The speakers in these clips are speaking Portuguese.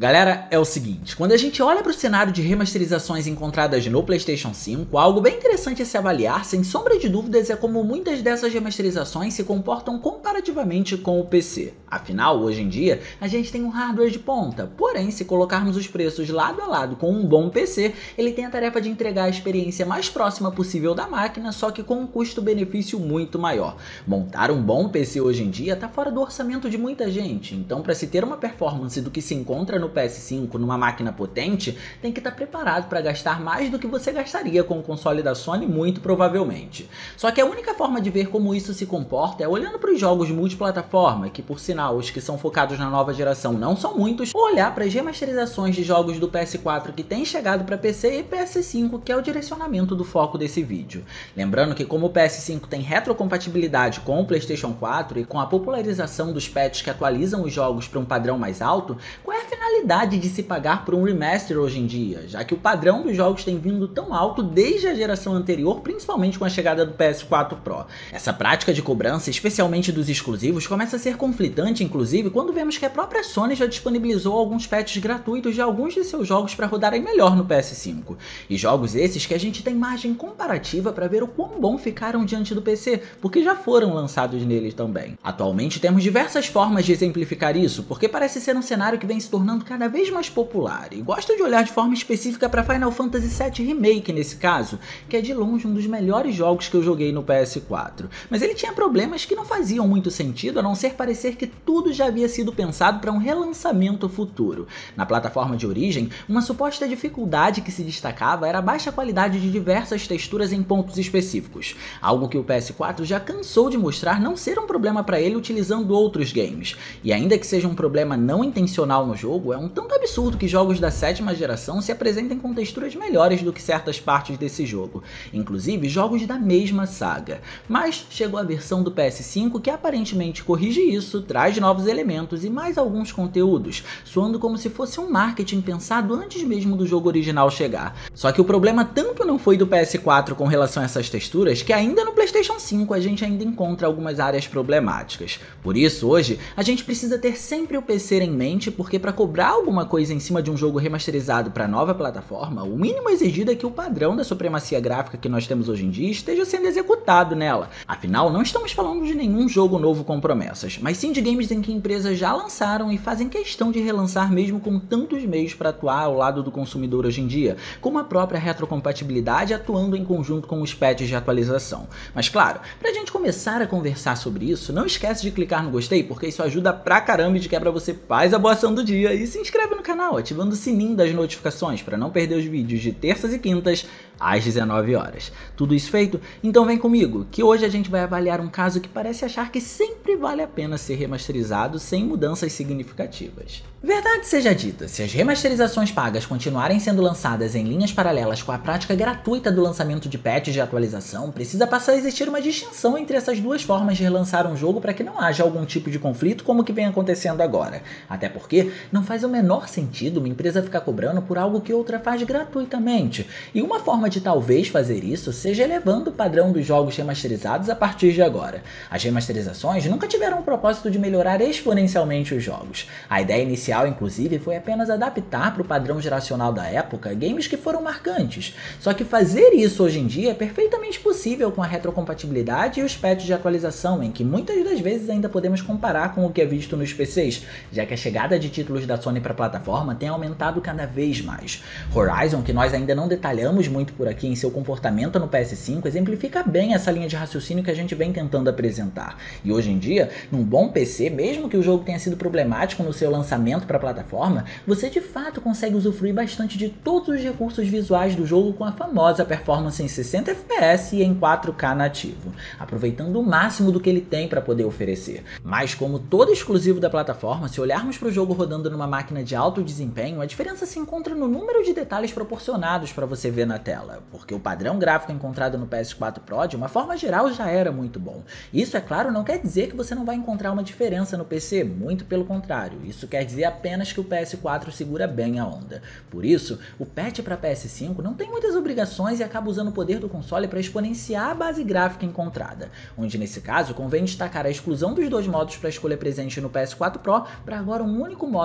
Galera, é o seguinte, quando a gente olha para o cenário de remasterizações encontradas no PlayStation 5, algo bem interessante a se avaliar, sem sombra de dúvidas, é como muitas dessas remasterizações se comportam comparativamente com o PC. Afinal, hoje em dia, a gente tem um hardware de ponta, porém, se colocarmos os preços lado a lado com um bom PC, ele tem a tarefa de entregar a experiência mais próxima possível da máquina, só que com um custo-benefício muito maior. Montar um bom PC hoje em dia está fora do orçamento de muita gente, então para se ter uma performance do que se encontra no PS5 numa máquina potente, tem que estar preparado para gastar mais do que você gastaria com o console da Sony, muito provavelmente. Só que a única forma de ver como isso se comporta é olhando para os jogos multiplataforma, que por sinal os que são focados na nova geração não são muitos, ou olhar para as remasterizações de jogos do PS4 que têm chegado para PC e PS5, que é o direcionamento do foco desse vídeo. Lembrando que como o PS5 tem retrocompatibilidade com o PlayStation 4 e com a popularização dos patches que atualizam os jogos para um padrão mais alto, qual é a finalidade de se pagar por um remaster hoje em dia, já que o padrão dos jogos tem vindo tão alto desde a geração anterior, principalmente com a chegada do PS4 Pro. Essa prática de cobrança, especialmente dos exclusivos, começa a ser conflitante, inclusive, quando vemos que a própria Sony já disponibilizou alguns patches gratuitos de alguns de seus jogos para rodarem melhor no PS5. E jogos esses que a gente tem margem comparativa para ver o quão bom ficaram diante do PC, porque já foram lançados neles também. Atualmente temos diversas formas de exemplificar isso, porque parece ser um cenário que vem se tornando cada vez mais popular, e gosto de olhar de forma específica para Final Fantasy VII Remake nesse caso, que é de longe um dos melhores jogos que eu joguei no PS4. Mas ele tinha problemas que não faziam muito sentido, a não ser parecer que tudo já havia sido pensado para um relançamento futuro. Na plataforma de origem, uma suposta dificuldade que se destacava era a baixa qualidade de diversas texturas em pontos específicos, algo que o PS4 já cansou de mostrar não ser um problema para ele utilizando outros games. E ainda que seja um problema não intencional no jogo, é um tanto absurdo que jogos da 7ª geração se apresentem com texturas melhores do que certas partes desse jogo, inclusive jogos da mesma saga. Mas chegou a versão do PS5 que aparentemente corrige isso, traz novos elementos e mais alguns conteúdos, soando como se fosse um marketing pensado antes mesmo do jogo original chegar. Só que o problema tanto não foi do PS4 com relação a essas texturas, que ainda no PlayStation 5 a gente ainda encontra algumas áreas problemáticas. Por isso, hoje, a gente precisa ter sempre o PC em mente, porque para cobrar alguma coisa em cima de um jogo remasterizado para nova plataforma, o mínimo exigido é que o padrão da supremacia gráfica que nós temos hoje em dia esteja sendo executado nela. Afinal, não estamos falando de nenhum jogo novo com promessas, mas sim de games em que empresas já lançaram e fazem questão de relançar mesmo com tantos meios para atuar ao lado do consumidor hoje em dia, como a própria retrocompatibilidade atuando em conjunto com os patches de atualização. Mas claro, pra gente começar a conversar sobre isso, não esquece de clicar no gostei, porque isso ajuda pra caramba e de quebra você faz a boa ação do dia e se inscreve no canal, ativando o sininho das notificações para não perder os vídeos de terças e quintas às 19 horas. Tudo isso feito? Então vem comigo, que hoje a gente vai avaliar um caso que parece achar que sempre vale a pena ser remasterizado sem mudanças significativas. Verdade seja dita, se as remasterizações pagas continuarem sendo lançadas em linhas paralelas com a prática gratuita do lançamento de patches de atualização, precisa passar a existir uma distinção entre essas duas formas de relançar um jogo para que não haja algum tipo de conflito como o que vem acontecendo agora. Até porque não faz o menor sentido uma empresa ficar cobrando por algo que outra faz gratuitamente, e uma forma de talvez fazer isso seja elevando o padrão dos jogos remasterizados a partir de agora. As remasterizações nunca tiveram o propósito de melhorar exponencialmente os jogos. A ideia inicial, inclusive, foi apenas adaptar para o padrão geracional da época games que foram marcantes. Só que fazer isso hoje em dia é perfeitamente possível com a retrocompatibilidade e os patches de atualização, em que muitas das vezes ainda podemos comparar com o que é visto nos PCs, já que a chegada de títulos da Sony para a plataforma tem aumentado cada vez mais. Horizon, que nós ainda não detalhamos muito por aqui em seu comportamento no PS5, exemplifica bem essa linha de raciocínio que a gente vem tentando apresentar. E hoje em dia, num bom PC, mesmo que o jogo tenha sido problemático no seu lançamento para a plataforma, você de fato consegue usufruir bastante de todos os recursos visuais do jogo com a famosa performance em 60 FPS e em 4K nativo, aproveitando o máximo do que ele tem para poder oferecer. Mas como todo exclusivo da plataforma, se olharmos para o jogo rodando numa máquina de alto desempenho, a diferença se encontra no número de detalhes proporcionados para você ver na tela, porque o padrão gráfico encontrado no PS4 Pro, de uma forma geral, já era muito bom. Isso, é claro, não quer dizer que você não vai encontrar uma diferença no PC, muito pelo contrário, isso quer dizer apenas que o PS4 segura bem a onda. Por isso, o patch para PS5 não tem muitas obrigações e acaba usando o poder do console para exponenciar a base gráfica encontrada, onde nesse caso convém destacar a exclusão dos dois modos para escolha presente no PS4 Pro para agora um único modo que traz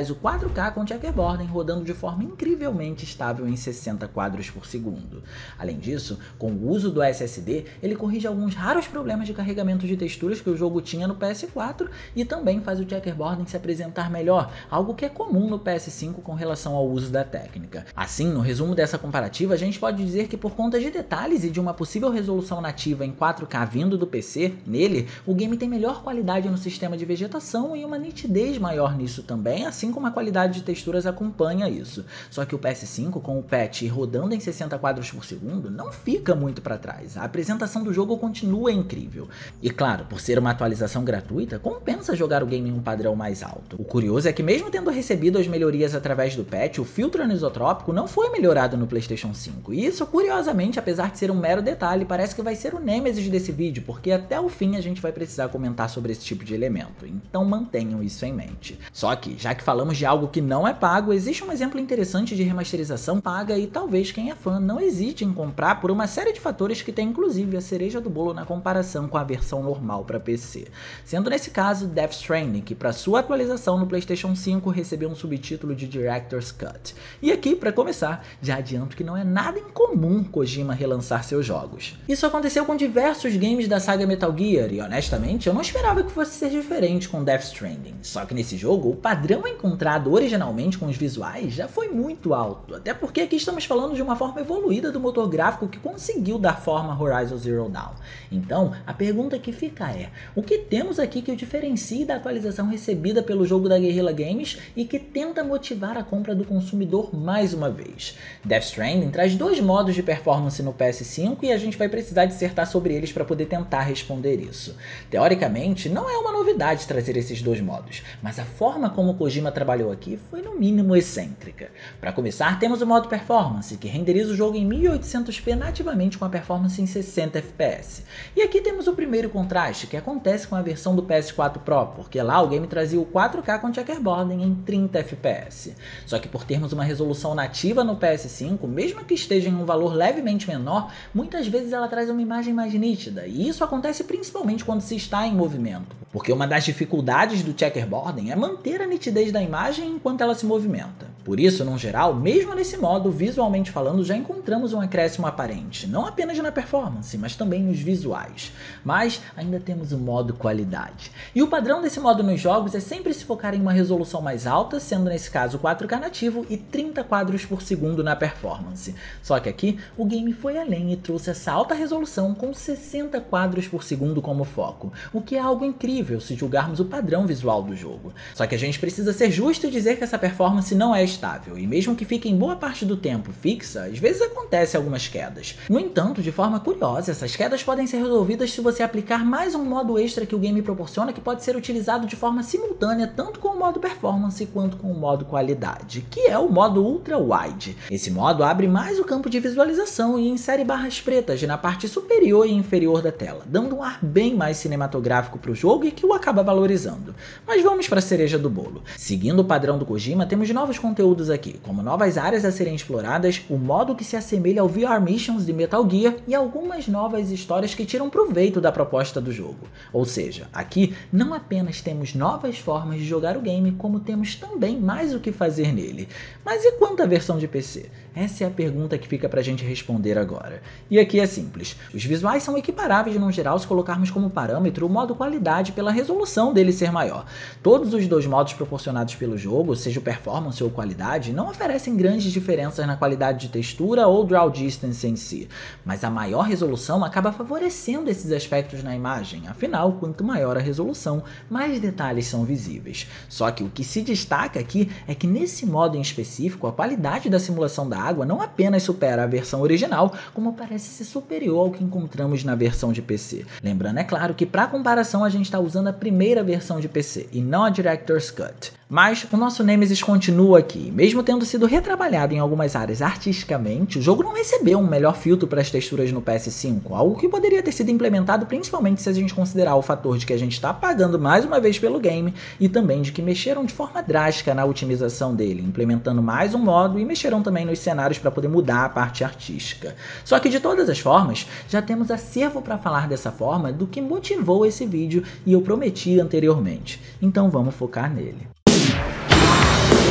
traz o 4K com checkerboarding rodando de forma incrivelmente estável em 60 quadros por segundo. Além disso, com o uso do SSD, ele corrige alguns raros problemas de carregamento de texturas que o jogo tinha no PS4 e também faz o checkerboarding se apresentar melhor, algo que é comum no PS5 com relação ao uso da técnica. Assim, no resumo dessa comparativa, a gente pode dizer que por conta de detalhes e de uma possível resolução nativa em 4K vindo do PC, nele, o game tem melhor qualidade no sistema de vegetação e uma nitidez maior nisso também, assim como a qualidade de texturas acompanha isso. Só que o PS5, com o patch rodando em 60 quadros por segundo, não fica muito para trás. A apresentação do jogo continua incrível. E claro, por ser uma atualização gratuita, compensa jogar o game em um padrão mais alto. O curioso é que mesmo tendo recebido as melhorias através do patch, o filtro anisotrópico não foi melhorado no PlayStation 5. E isso, curiosamente, apesar de ser um mero detalhe, parece que vai ser o nêmesis desse vídeo, porque até o fim a gente vai precisar comentar sobre esse tipo de elemento. Então mantenham isso em mente. Só que, já que falamos de algo que não é pago, existe um exemplo interessante de remasterização paga e talvez quem é fã não hesite em comprar por uma série de fatores que tem inclusive a cereja do bolo na comparação com a versão normal para PC. Sendo nesse caso Death Stranding, que para sua atualização no PlayStation 5 recebeu um subtítulo de Director's Cut. E aqui, para começar, já adianto que não é nada incomum Kojima relançar seus jogos. Isso aconteceu com diversos games da saga Metal Gear e honestamente eu não esperava que fosse ser diferente com Death Stranding. Só que nesse jogo, o padrão encontrado originalmente com os visuais já foi muito alto, até porque aqui estamos falando de uma forma evoluída do motor gráfico que conseguiu dar forma a Horizon Zero Dawn. Então, a pergunta que fica é, o que temos aqui que o diferencie da atualização recebida pelo jogo da Guerrilla Games e que tenta motivar a compra do consumidor mais uma vez? Death Stranding traz dois modos de performance no PS5 e a gente vai precisar dissertar sobre eles para poder tentar responder isso. Teoricamente, não é uma novidade trazer esses dois modos, mas a forma como Kojima trabalhou aqui foi no mínimo excêntrica. Para começar, temos o modo Performance, que renderiza o jogo em 1080p nativamente com a performance em 60 FPS. E aqui temos o primeiro contraste, que acontece com a versão do PS4 Pro, porque lá o game trazia o 4K com checkerboarding em 30 FPS. Só que por termos uma resolução nativa no PS5, mesmo que esteja em um valor levemente menor, muitas vezes ela traz uma imagem mais nítida, e isso acontece principalmente quando se está em movimento, porque uma das dificuldades do checkerboarding é manter a nitidez da imagem enquanto ela se movimenta. Por isso, no geral, mesmo nesse modo, visualmente falando, já encontramos um acréscimo aparente, não apenas na performance, mas também nos visuais. Mas ainda temos o modo qualidade. E o padrão desse modo nos jogos é sempre se focar em uma resolução mais alta, sendo nesse caso 4K nativo e 30 quadros por segundo na performance. Só que aqui, o game foi além e trouxe essa alta resolução com 60 quadros por segundo como foco, o que é algo incrível se julgarmos o padrão visual do jogo. Só que a gente precisa ser justo e dizer que essa performance não é estável, e mesmo que fique em boa parte do tempo fixa, às vezes acontecem algumas quedas. No entanto, de forma curiosa, essas quedas podem ser resolvidas se você aplicar mais um modo extra que o game proporciona, que pode ser utilizado de forma simultânea tanto com o modo performance quanto com o modo qualidade, que é o modo ultra wide. Esse modo abre mais o campo de visualização e insere barras pretas na parte superior e inferior da tela, dando um ar bem mais cinematográfico para o jogo e que o acaba valorizando. Mas vamos para a cereja do bolo. Seguindo o padrão do Kojima, temos novos conteúdos aqui, como novas áreas a serem exploradas, o modo que se assemelha ao VR Missions de Metal Gear e algumas novas histórias que tiram proveito da proposta do jogo. Ou seja, aqui não apenas temos novas formas de jogar o game, como temos também mais o que fazer nele. Mas e quanto à versão de PC? Essa é a pergunta que fica pra gente responder agora. E aqui é simples. Os visuais são equiparáveis no geral se colocarmos como parâmetro o modo qualidade pela resolução dele ser maior. Todos os dois modos proporcionados pelo jogo, seja o performance ou qualidade, não oferecem grandes diferenças na qualidade de textura ou draw distance em si, mas a maior resolução acaba favorecendo esses aspectos na imagem, afinal, quanto maior a resolução, mais detalhes são visíveis. Só que o que se destaca aqui é que nesse modo em específico, a qualidade da simulação da água não apenas supera a versão original, como parece ser superior ao que encontramos na versão de PC. Lembrando, é claro, que para comparação a gente está usando a primeira versão de PC e não a Director's Cut. Mas o nosso Nemesis continua aqui. Mesmo tendo sido retrabalhado em algumas áreas artisticamente, o jogo não recebeu um melhor filtro para as texturas no PS5, algo que poderia ter sido implementado principalmente se a gente considerar o fator de que a gente está pagando mais uma vez pelo game e também de que mexeram de forma drástica na otimização dele, implementando mais um modo e mexeram também nos cenários para poder mudar a parte artística. Só que de todas as formas, já temos acervo para falar dessa forma do que motivou esse vídeo e eu prometi anteriormente. Então vamos focar nele.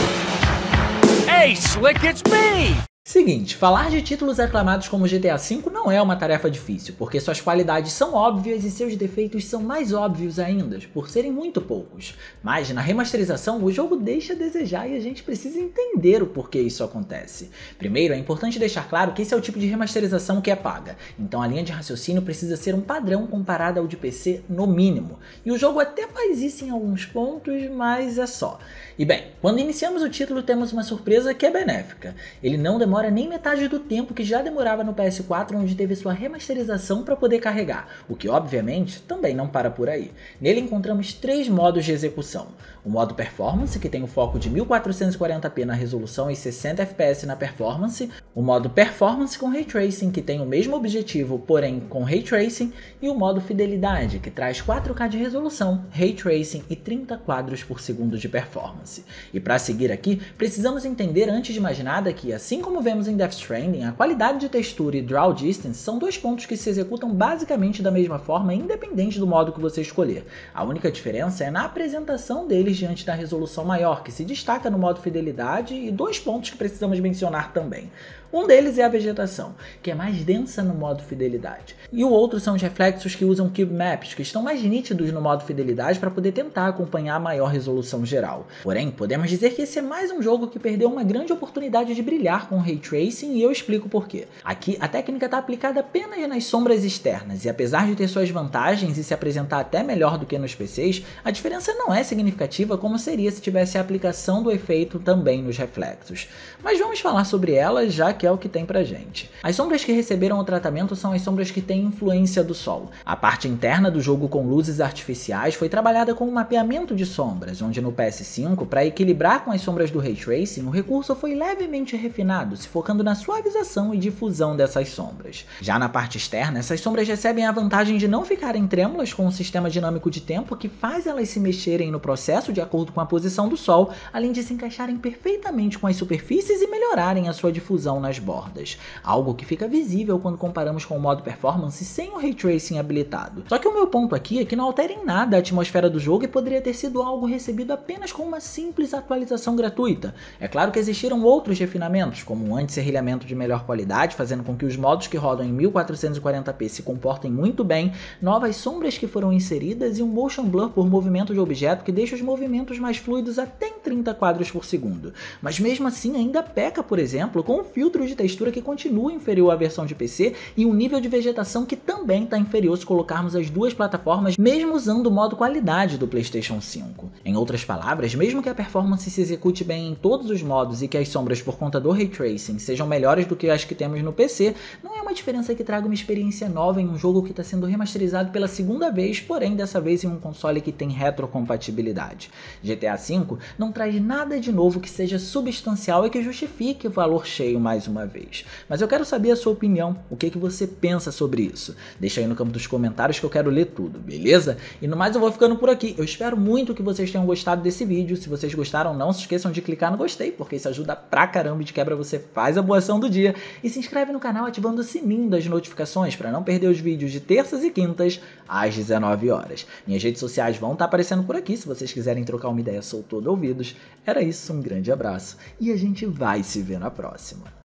Hey, Slick, it's me! Seguinte, falar de títulos aclamados como GTA V não é uma tarefa difícil, porque suas qualidades são óbvias e seus defeitos são mais óbvios ainda, por serem muito poucos. Mas na remasterização o jogo deixa a desejar e a gente precisa entender o porquê isso acontece. Primeiro, é importante deixar claro que esse é o tipo de remasterização que é paga, então a linha de raciocínio precisa ser um padrão comparado ao de PC no mínimo. E o jogo até faz isso em alguns pontos, mas é só. E bem, quando iniciamos o título temos uma surpresa que é benéfica. Ele não demora nem metade do tempo que já demorava no PS4, onde teve sua remasterização para poder carregar, o que obviamente também não para por aí. Nele encontramos 3 modos de execução. O modo Performance, que tem o foco de 1440p na resolução e 60 fps na performance, o modo Performance com Ray Tracing, que tem o mesmo objetivo, porém com Ray Tracing, e o modo Fidelidade, que traz 4K de resolução, Ray Tracing e 30 quadros por segundo de performance. E para seguir aqui, precisamos entender antes de mais nada que, assim como vemos em Death Stranding, a qualidade de textura e Draw Distance são 2 pontos que se executam basicamente da mesma forma, independente do modo que você escolher. A única diferença é na apresentação deles diante da resolução maior, que se destaca no modo Fidelidade, e 2 pontos que precisamos mencionar também. Um deles é a vegetação, que é mais densa no modo Fidelidade. E o outro são os reflexos que usam Cube Maps, que estão mais nítidos no modo Fidelidade para poder tentar acompanhar a maior resolução geral. Porém, podemos dizer que esse é mais um jogo que perdeu uma grande oportunidade de brilhar com Ray Tracing, e eu explico por quê. Aqui, a técnica está aplicada apenas nas sombras externas, e apesar de ter suas vantagens e se apresentar até melhor do que nos PCs, a diferença não é significativa como seria se tivesse a aplicação do efeito também nos reflexos. Mas vamos falar sobre elas, já que é o que tem pra gente. As sombras que receberam o tratamento são as sombras que têm influência do sol. A parte interna do jogo com luzes artificiais foi trabalhada com um mapeamento de sombras, onde no PS5, para equilibrar com as sombras do Ray Tracing, o recurso foi levemente refinado, se focando na suavização e difusão dessas sombras. Já na parte externa, essas sombras recebem a vantagem de não ficarem trêmulas com um sistema dinâmico de tempo que faz elas se mexerem no processo de acordo com a posição do sol, além de se encaixarem perfeitamente com as superfícies e melhorarem a sua difusão nas bordas, algo que fica visível quando comparamos com o modo Performance sem o Ray Tracing habilitado. Só que o meu ponto aqui é que não altera em nada a atmosfera do jogo e poderia ter sido algo recebido apenas com uma simples atualização gratuita. É claro que existiram outros refinamentos, como um anti-serrilhamento de melhor qualidade, fazendo com que os modos que rodam em 1440p se comportem muito bem, novas sombras que foram inseridas e um motion blur por movimento de objeto que deixa os movimentos mais fluidos até em 30 quadros por segundo. Mas mesmo assim ainda peca, por exemplo, com o filtro de textura que continua inferior à versão de PC e um nível de vegetação que também está inferior se colocarmos as duas plataformas, mesmo usando o modo qualidade do PlayStation 5. Em outras palavras, mesmo que a performance se execute bem em todos os modos e que as sombras por conta do Ray Tracing sejam melhores do que as que temos no PC, não é uma diferença que traga uma experiência nova em um jogo que está sendo remasterizado pela segunda vez, porém dessa vez em um console que tem retrocompatibilidade. GTA V não traz nada de novo que seja substancial e que justifique o valor cheio mais uma vez. Mas eu quero saber a sua opinião, o que você pensa sobre isso. Deixa aí no campo dos comentários que eu quero ler tudo, beleza? E no mais eu vou ficando por aqui. Eu espero muito que vocês tenham gostado desse vídeo. Se vocês gostaram, não se esqueçam de clicar no gostei, porque isso ajuda pra caramba e de quebra você faz a boa ação do dia. E se inscreve no canal ativando o sininho das notificações para não perder os vídeos de terças e quintas às 19 horas. Minhas redes sociais vão estar aparecendo por aqui se vocês quiserem trocar uma ideia, sou todo ouvidos. Era isso, um grande abraço e a gente vai se ver na próxima.